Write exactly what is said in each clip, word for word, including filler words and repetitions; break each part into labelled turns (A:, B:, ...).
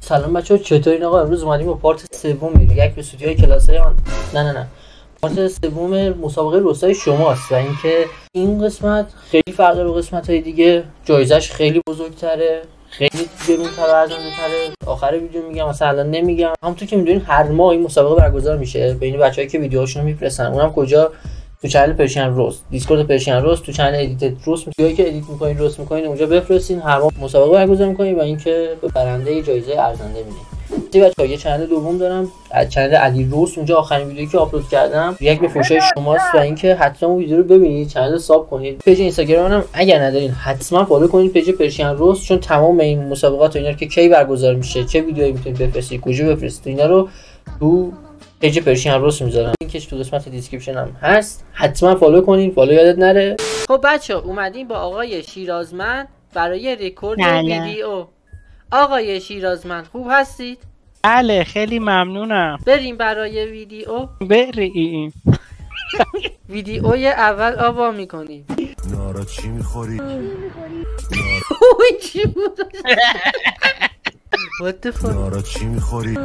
A: سلام بچه‌ها، چطورین آقا؟ امروز اومدیم با پارت سوم یک به استودیوهای کلاسای آن نه نه نه پارت سوم مسابقه روستای شماست و اینکه این قسمت خیلی فرق با قسمت‌های دیگه، جایزش خیلی بزرگتره، خیلی گرون‌تر و ارزنده‌تره. آخر ویدیو میگم، مثلا الان نمیگم. همونطور که میدونین هر ماه این مسابقه برگزار میشه بین بچه‌هایی که ویدیوهاشون رو میفرستن. اونم کجا؟ تو چنل پرشین روست، دیسکورد پرشین روست، تو چنل ادیت روست، ویدیوهایی که ادیت می‌کنین روست می‌کنین اونجا بفرستین. هر ماه مسابقه برگزار می‌کنیم و اینکه به برنده جایزه ارزنده میدیم. چه بچه‌ها، یه چنل دوم دارم، از چنل علی روست. اونجا آخرین ویدیویی که آپلود کردم یک به فوشای شماست و اینکه حتما اون ویدیو رو ببینید، چنل رو ساب کنید. پیج اینستاگرامم اگر ندارین حتما فالو کنید، پیج پرشین روست، چون تمام این مسابقات و اینا که کی برگزار میشه، چه ویدیویی میتونید بفرستید، کجا بفرستید، اینا رو تو پیج پرشین روست میذارم. لینکش تو قسمت دیسکریپشن هم هست، حتما فالو کنین، فالو یادت نره. خب بچه‌ها، اومدیم با آقای شیرازمند برای رکورد ویدیو. آقای شیرازمند خوب هستید؟
B: بله خیلی ممنونم.
A: بریم برای ویدیو.
B: بریم.
A: ویدیوی اول آوا میکنیم.
C: نارا چی میخوری؟
A: اوه چی بود؟ What the fuck؟
C: نارا چی میخوری؟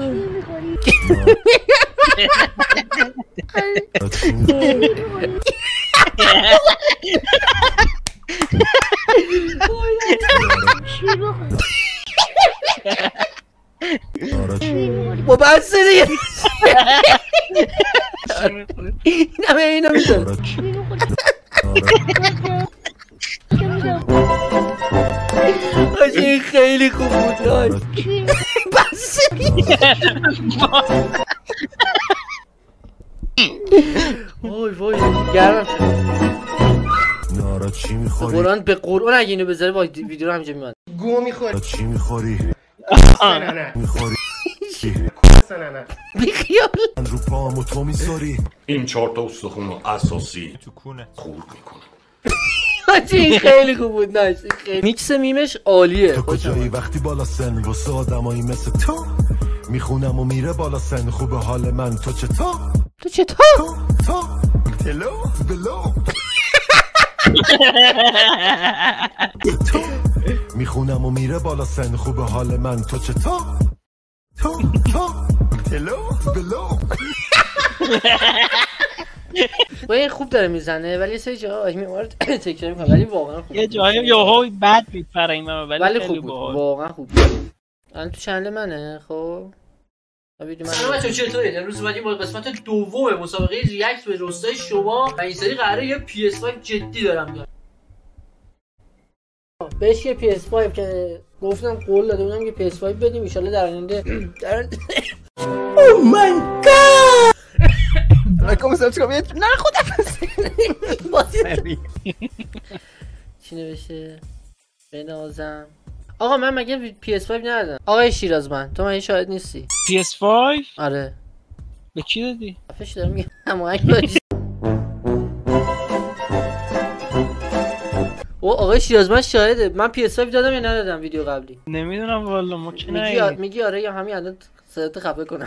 A: با بس دیگه این همه اینو میدن. این خیلی خوب بود. بس وای وای گرم.
C: نارا چی میخوری؟
A: قرآن به قرآن اگه اینو بذاره با ویدیو رو همینجا میاد. گو میخوری.
C: چی میخوری؟
A: سننه
C: میخوری؟
A: سننه بیخیال.
C: من رو پامو تو میذاری.
D: این چهار تا استخون اساسی تو کونه خورد میکنه.
A: این خیلی خوب بود. نایس. خیلی میکس میمش عالیه.
C: تو کجایی وقتی بالا سن واسه آدمایی مثل تو میخونم و میره بالا سن؟ خوبه حال من تو چطور؟
A: تو چطور؟
C: تو تو هلو بلو تو میخونم و میره بالا سن. خوبه حال من تو چطور؟ تو تو هلو بلو.
A: با این خوب داره میزنه ولی سه جا آجمی وارد تکرار میکنه ولی واقعا خوب.
B: یه جایی یهو بد میپره این ولی,
A: ولی خوب بود. واقعا خوب بود. الان تو چنل منه. خب سلام بچه‌ها، چطورید؟ امروز اومدیم با قسمت دوم مسابقه ریاکت به روستای شما و این سری قراره یه پی اس پنج جدی دارم میاد. بهش یه پی اس پنج که گفتم قول داده بودم که پی اس پنج بدیم ان شاءالله در آینده. او مای گاد. لایک سابسکرایب نه خدافظ. چی نوشته؟ بنازم. آقا من مگه پی اس پنج ندادم؟ آقای شیرازمند تو مگه شاهد نیستی؟
B: پی اس پنج؟
A: آره.
B: به کی دادی؟
A: افش دارم میگم هماهنگ باش. او آقای شیرازمند شاهده. من پی اس پنج دادم یا ندادم ویدیو قبلی؟
B: نمیدونم والا ما که
A: میگی آ... میگی آره یا همین الان صدات خفه کنم.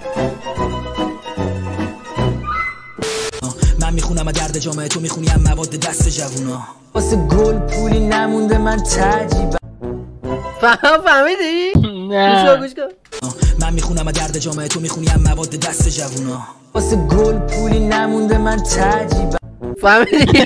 E: من میخونم درد جامعه، تو میخونی هم مواد دست جوونا. واسه گل پولی نمونده من تجیبم.
A: فهم فهمیدی؟
B: نه
A: گوش کن.
E: من میخونم درد جامعه، تو میخونی هم مواد دست جوونا. واسه گل پولی نمونده من تجیبم.
A: فهمیدی؟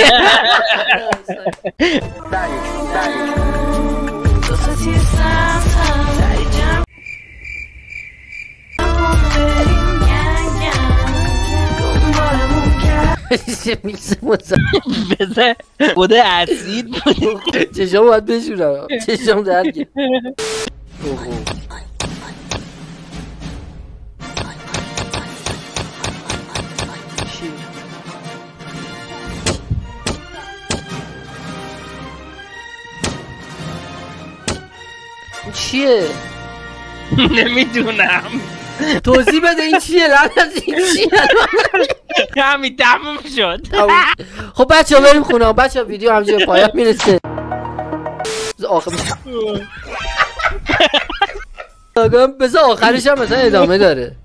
A: میکس موزا
B: بزه بوده اسید بوده.
A: چشم باید بشورم، چشم درگه. چیه؟
B: نمیدونم.
A: توضیح بده این چیه؟ لعنت این چیه؟
B: همین تموم شد.
A: خب بچه ها بریم خونه. بچه ها ویدیو همجور پایان میرسه. آخر بذار آخرش هم مثلا ادامه داره.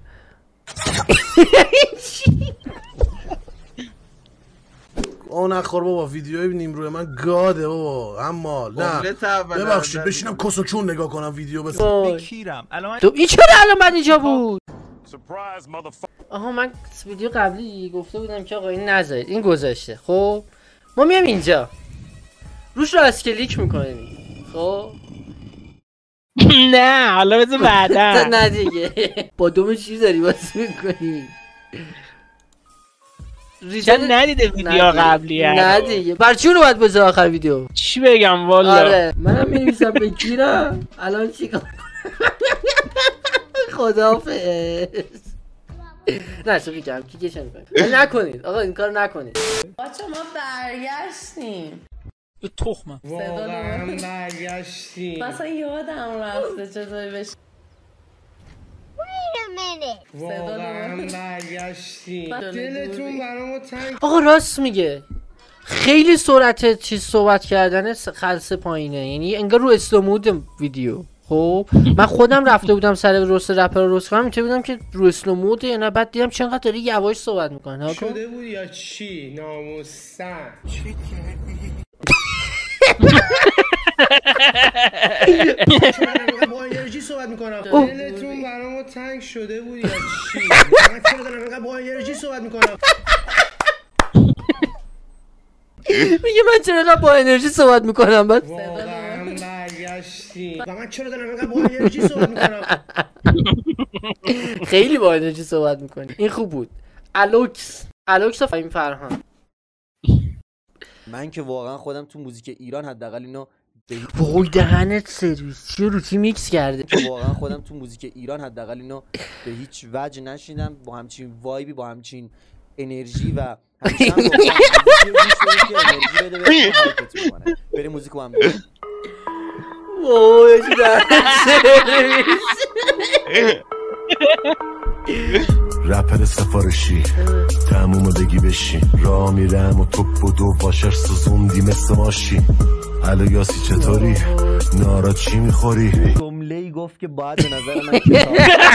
F: اون نخور بابا، ویدیو ببینیم روی من گاده بابا. اما نه ببخشید بشینم کس و چون نگاه کنم ویدیو بس.
B: بکیرم الان
A: تو این چرا الان من اینجا بود؟ آها من ویدیو قبلی گفته بودم که آقا این نذارید، این گذاشته. خب ما میام اینجا روش راست کلیک میکنیم. خب
B: نه حالا بذار بعدا.
A: نه دیگه با دوم چیز داری واسه میکنی.
B: چون ندیده ویدیو قبلی هست.
A: نه دیگه بر چی رو باید بذار آخر ویدیو؟
B: چی بگم والا؟
A: آره منم می‌نویسم بگیرم الان چیکار؟ خداحافظ. نه شوخی کردم، کیکش نمی‌کنم. نکنید آقا این کارو نکنید.
G: بچه ما برگشتیم.
B: به تخمم.
G: واقعا برگشتیم. مثلا یادم رفته چطوری بشه. واقعا برگشتیم. دلتون برامو تنگ.
A: آقا راست میگه. خیلی سرعت چیز صحبت کردن خلص پایینه، یعنی انگار رو اسلومود ویدیو. خب من خودم رفته بودم سر روست رپر رو روست کنم، اینطوری بودم که رو اسلومود یا نه، بعد دیدم چقدر داری یواش صحبت میکنه.
G: شده بود یا چی؟ ناموسن چی با انرژی صحبت میکنم. دلتون برامو تنگ شده بود یا چی؟ من چرا دارم اینقدر با انرژی صحبت میکنم؟
A: میگه من چرا با انرژی صحبت میکنم. بعد
G: واقعا برگشتی و من چرا دارم اینقدر با انرژی صحبت میکنم؟
A: خیلی با انرژی صحبت میکنی. این خوب بود. الوکس الوکس فایم فرهان.
H: من که واقعا خودم تو موزیک ایران حداقل اینو
A: وای دهنت سرویس چی رو چی میکس کرده.
H: واقعا خودم تو موزیک ایران حداقل اینو به هیچ وجه نشیدم، با همچین وایبی، با همچین انرژی و همیشه هم انرژی بده بده بریم موزیکو هم بده.
A: وای دهنت سرویس.
C: رپر سفارشی تموم بگی بشین، را میرم و توپ و دو واشر سوزوندی مثل ماشین. الو یاسی چطوری؟ نارا چی میخوری؟
H: جمله‌ای گفت که باید به نظر من کتاب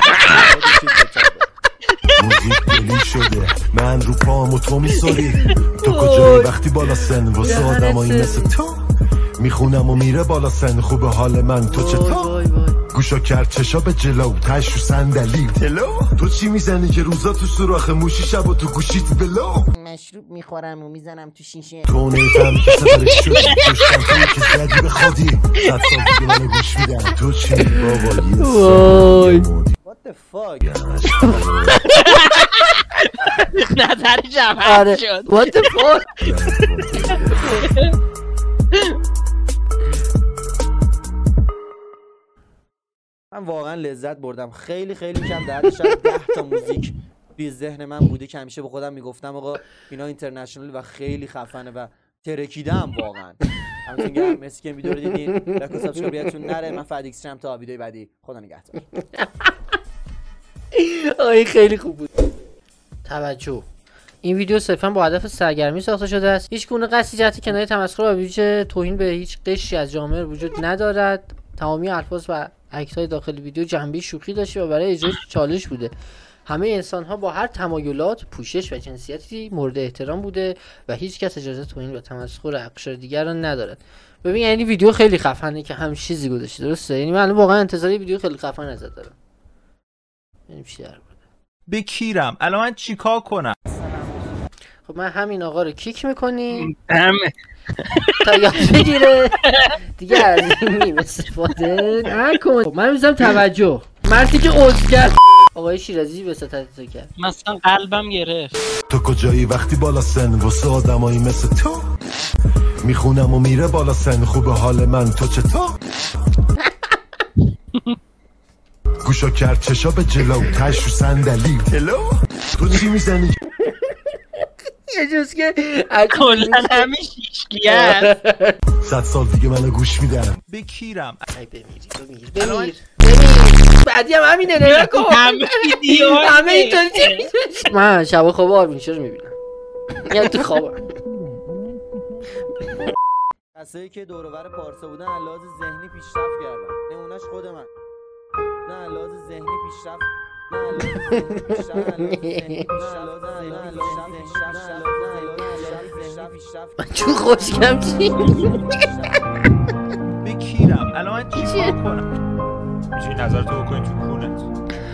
C: موزیک دلی شده، من رو پام و تو میساری. تو کجایی وقتی بالا سن واسه آدمایی مثل تو؟ میخونم و میره بالا سن، خوبه حال من تو چطور؟ گوشا کرد چشا به جلو تش رو صندلی تلو. تو چی میزنی که روزا تو سوراخ موشی شب و تو گوشیت بلو؟
I: مشروب میخورم و میزنم تو شیشه.
C: تو نیفهم که سفرش شدی دشتم توی که زدی به خودی. صد سال دیگه منو گوش میدن تو چی بابا یه
A: وای
H: What the fuck؟
B: نظر جمعه شد.
A: What the fuck؟
H: من واقعا لذت بردم. خیلی خیلی کم در شاید ده تا موزیک توی ذهن من بوده که همیشه به خودم میگفتم آقا اینا اینترنشنال و خیلی خفنه و ترکیدم واقعا. همتون گرم مرسی که این ویدیو رو دیدین. لایک و سابسکرایبتون نره. من فهد ایکستریم تا ویدیو بعدی. خدا نگهدار.
A: آی خیلی خوب بود. توجه این ویدیو صرفا با هدف سرگرمی ساخته شده است. هیچ گونه قصدی جهت کنایه تمسخر و ویژه توهین به هیچ قشری از جامعه وجود ندارد. تمامی الفاظ و عکس‌های داخل ویدیو جنبه شوخی داشته و برای اجرای چالش بوده. همه انسان‌ها با هر تمایلات، پوشش و جنسیتی مورد احترام بوده و هیچ کس اجازه توهین و تمسخر اقشار دیگر را ندارد. ببین یعنی ویدیو خیلی خفنه که هم چیزی گذاشته، درسته؟ یعنی من واقعا انتظار ویدیو خیلی خفن ازت دارم. یعنی چی در بود؟
B: بکیرم الان من چیکار کنم؟
A: خب من همین آقا رو کیک میکنیم
B: همه
A: تا یاد بگیره دیگه از این استفاده نکن. خب من میذارم توجه مردی که عضو کرد آقای شیرازی به ستت تو کرد.
B: مثلا قلبم گرفت.
C: تو کجایی وقتی بالا سن واسه آدمایی مثل تو؟ میخونم و میره بالا سن، خوبه حال من تو چطور؟ گوشا کرد چشا به جلو تش رو صندلی تلو. تو چی میزنی؟
A: یه جز که
B: کلا همه شیشگی هست.
C: صد سال دیگه منو گوش میدن.
B: بکیرم
A: ای بمیری بمیری بمیر بمیر بعدی هم همینه نگاه کن.
B: همه ویدیو
A: همه اینطوری من شبا خواب آرمینشا رو میبینم یعنی تو خوابم.
H: کسایی که دور و بر پارسا بودن از لحاظ ذهنی پیشرفت کردن، نمونهش خود من. نه از لحاظ ذهنی پیشرفت
A: چون خوشگم چی؟
B: بکیرم الان من چی کار کنم؟
J: میتونی نظرتو بکنی تو کونت.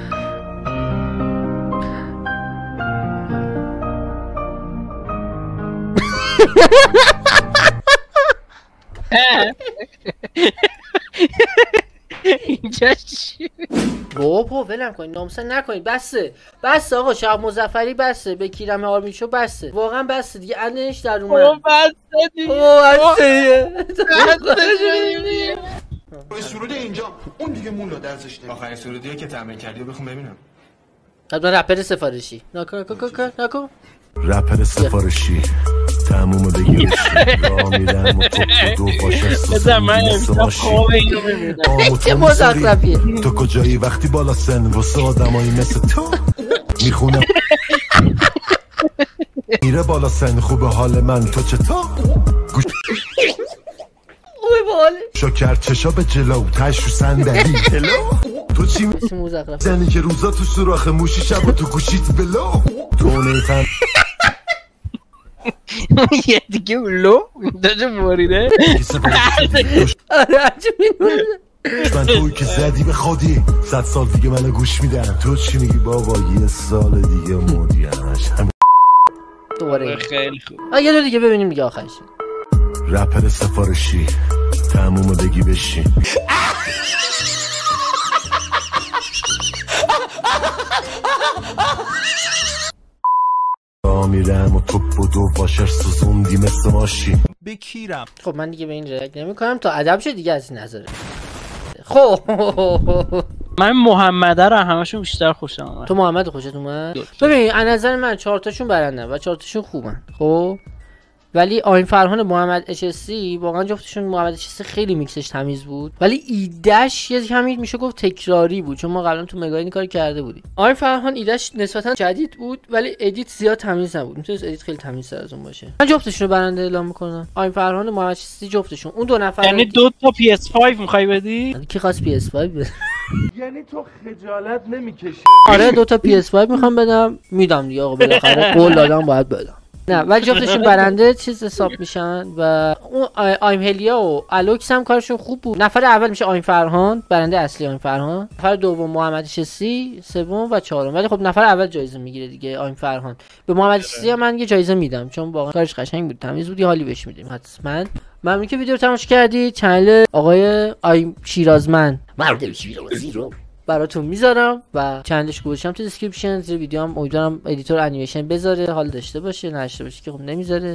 B: اینجا چی؟
A: بابا ولم کنید ناموسن نکنید بسه بسه آقا شب مظفری بسه بکیرم آرمیشو بسه واقعا بسه دیگه اندنش در اومد
B: او بسه دیگه
A: او بسه
B: بسه
K: به سروده اینجا اون دیگه مون درزش نمی آخرین سرودیه که تمرین کردی بخون ببینم.
A: حتما رپر سفارشی نکن نکن نکن نکن
C: رپر سفارشی تموم بگی بشی را میرم و تو دو باشه سوزن مثل
B: خواب اینو ببینم
A: چه مزخرفیه
C: تو کجایی وقتی بالا سن واسه آدمایی مثل تو میخونم میره بالا سن خوبه حال من تو چطور گوش
A: اوه باله
C: شکر چشا به جلو تش رو صندلی هلو تو چی زنی که روزا تو سوراخ موشی شب تو گوشیت بلو تو نیفهم
B: یه دیگه لو داده بوریده
A: آره هرچی میدونه
C: من توی که زدی به خودی صد سال دیگه منو گوش میدن تو چی میگی بابا یه سال دیگه مودیش
A: دوباره
B: خیلی خوب
A: یه دور دیگه ببینیم دیگه آخرش
C: رپر سفارشی تموم بگی بشی میرم و توپ و دو واشر سوزوندی مثل ماشی
B: بکیرم.
A: خب من دیگه به این ریاکت نمی کنم تا ادب شد دیگه از این نظره. خب
B: من محمده رو همشون بیشتر خوشم اومد.
A: تو محمد خوشت اومد؟ ببین از نظر من چهار تاشون برنده و چهار تاشون خوبن. خب ولی آین فرهان محمد اچ اس سی واقعا جفتشون محمد اچ اس سی خیلی میکسش تمیز بود ولی ایدهش یه کمی میشه گفت تکراری بود چون ما قبلا تو مگا این کار کرده بودیم. آین فرهان ایدهش نسبتا جدید بود ولی ادیت زیاد تمیز نبود. میتونست ادیت خیلی تمیز از اون باشه. من جفتشون رو برنده اعلام میکنم. آین فرهان و محمد اچ اس سی جفتشون. اون دو نفر
B: یعنی دو تا پی اس پنج میخوای بدی؟
A: کی خواست پی اس پنج بده؟
K: یعنی تو خجالت نمیکشی؟
A: آره دو تا پی اس پنج میخوام بدم میدم دیگه آقا بالاخره قول دادم باید بدم. نه ولی جفتشون برنده چیز حساب میشن و اون آیم هلیا و الوکس هم کارشون خوب بود. نفر اول میشه آیم فرهان برنده اصلی آیم فرهان، نفر دوم محمد اچ اس سی، سوم و چهارم. ولی خب نفر اول جایزه میگیره دیگه آیم فرهان. به محمد اچ اس سی من یه جایزه میدم چون واقعا کارش قشنگ بود تمیز بود. یه حالی بهش میدیم حتما. ممنون که ویدیو رو تماشا کردید. چنل آقای آیم شیرازمن مرد شیرازی رو براتون میذارم و چندش گوشم تو دیسکریپشن زیر ویدیو هم. امیدوارم ادیتور انیمیشن بذاره حال داشته باشه نشه باشه که خب نمیذاره.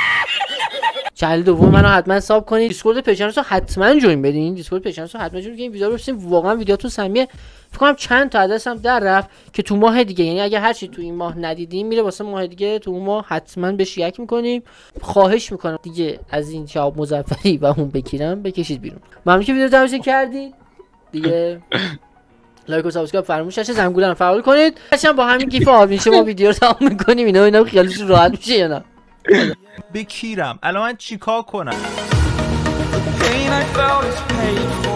A: چنل دوم منو حتما ساب کنید. دیسکورد پیشنهاد رو حتما جوین بدین. دیسکورد پیشنهاد رو حتما جوین بدین. ویدیو رو ببینید واقعا ویدیوتون سمیه. فکر کنم چند تا عدسم در رفت که تو ماه دیگه یعنی اگه هر چی تو این ماه ندیدیم میره واسه ماه دیگه تو اون ماه حتما بهش یک میکنیم. خواهش میکنم دیگه از این شاب مظفری و اون بکیرم بکشید بیرون. ممنون که ویدیو رو تماشا کردید. دیگه لایک و سابسکرایب فراموش نشه. زنگوله رو فعال کنید. هرچند با همین گیف آبین شما ویدیو رو تمام می‌کنیم اینا اینا خیالشون راحت میشه یا نه؟
B: بکیرم الان من چیکار کنم؟